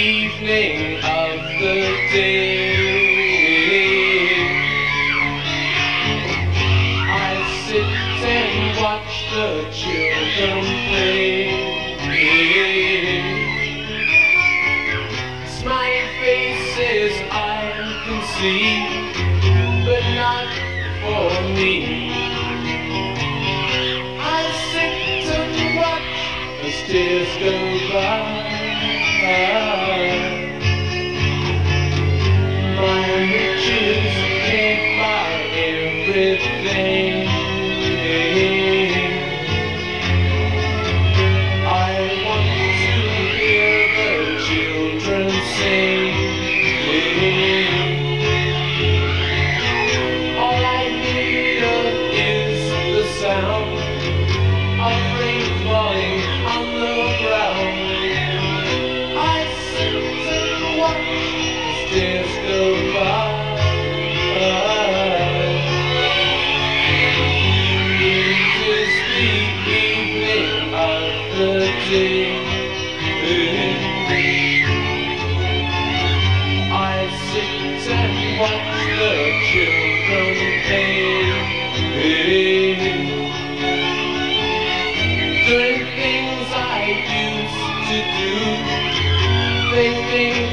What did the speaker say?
evening of the day, I sit and watch the children play. Smiling faces I can see, but not for me. I sit and watch as tears go by. My riches can't buy everything. I want to hear the children sing. All I need is the sound of rain falling on the ground. I sit and watch as days go by. It is the evening of the day. I sit and watch the children play. Doing things I used to do, they think